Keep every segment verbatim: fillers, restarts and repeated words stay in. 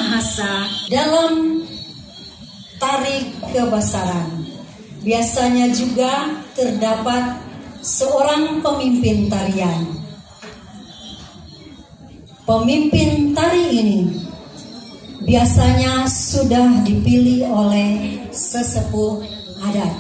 Minahasa dalam tari kebasaran. Biasanya juga terdapat seorang pemimpin tarian. Pemimpin tari ini biasanya sudah dipilih oleh sesepuh adat.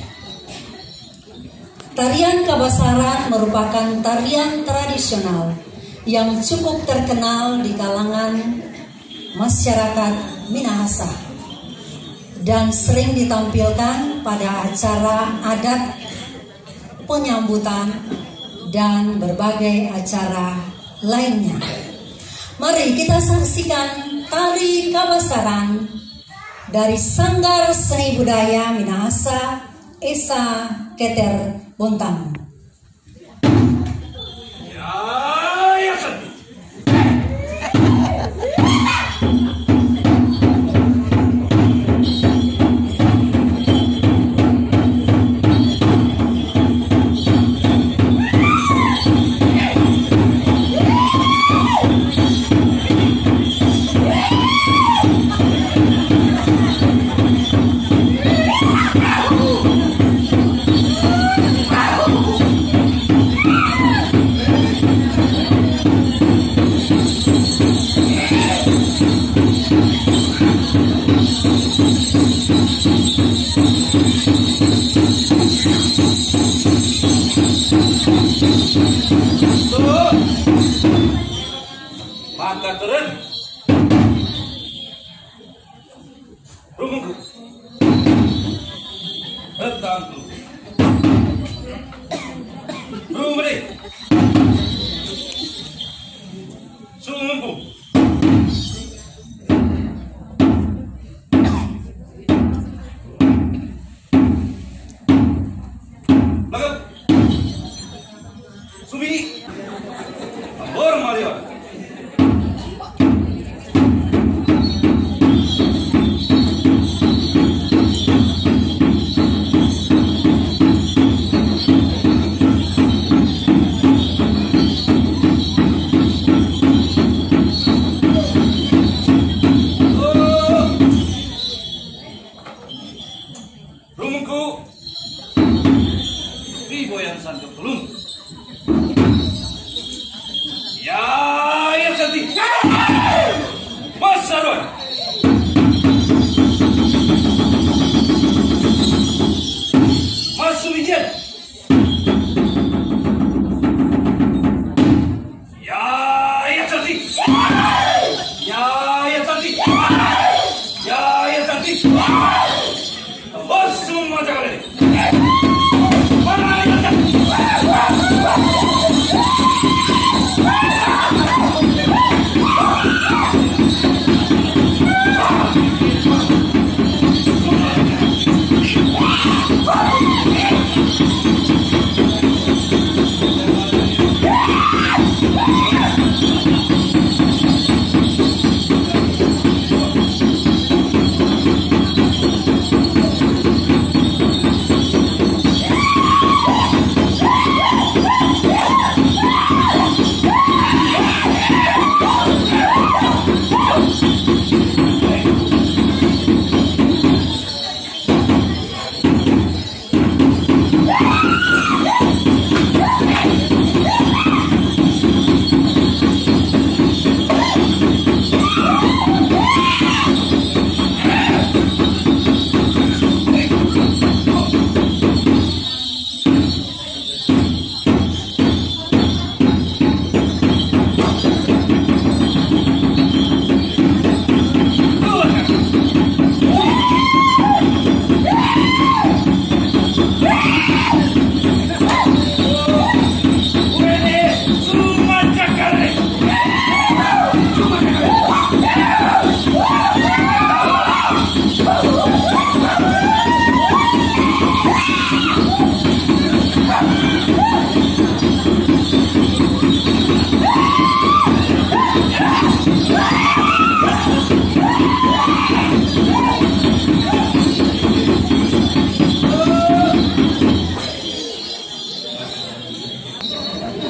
Tarian Kabasaran merupakan tarian tradisional yang cukup terkenal di kalangan masyarakat Minahasa dan sering ditampilkan pada acara adat, penyambutan, dan berbagai acara lainnya. Mari kita saksikan tari Kabasaran dari Sanggar Seni Budaya Minahasa Esa Keter Bontang. Maka turun rumungku bertantu rumuri sumumpu lagat sumi ambor mario. Rumungku Riboyan Santo Tulung. Ya, ya Santi. Mas Sarwan. Mas Sumijan. Ya, ya Santi. Ya, ya Santi. Ya, ya Santi. Bos semua jangan ini. Mana yang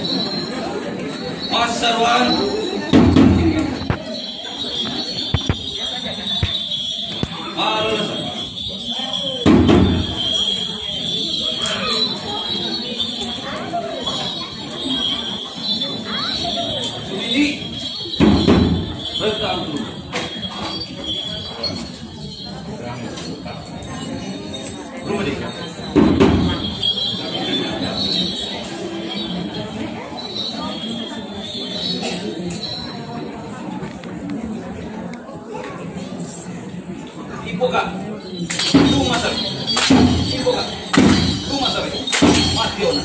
Mas Sarwan, sabe? Mationa.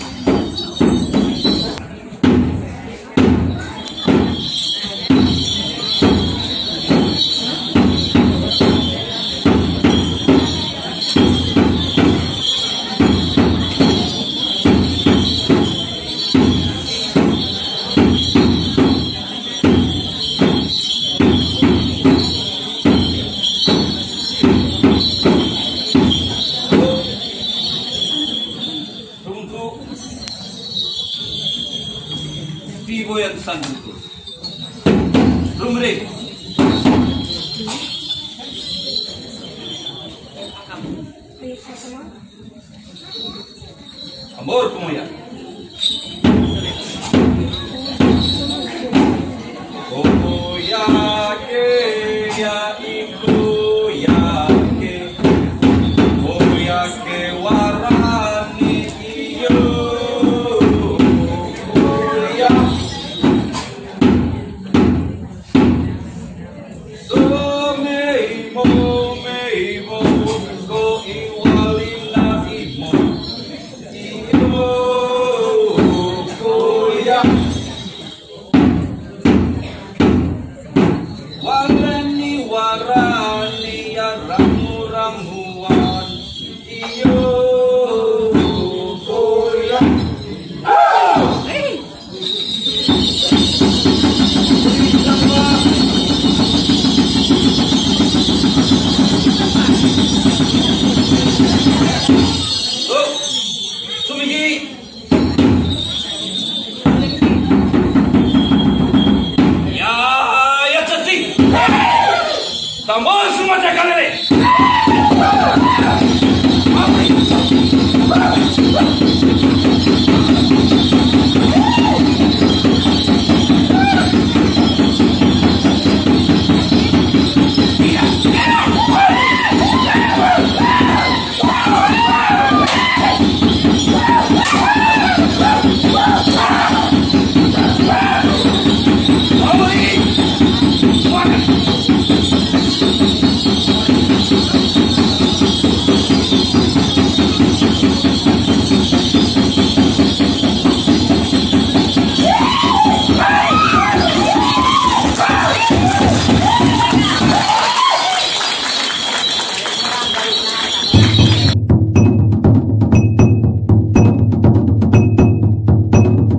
Tibo yang sanduku. Rumre. Amor como ya.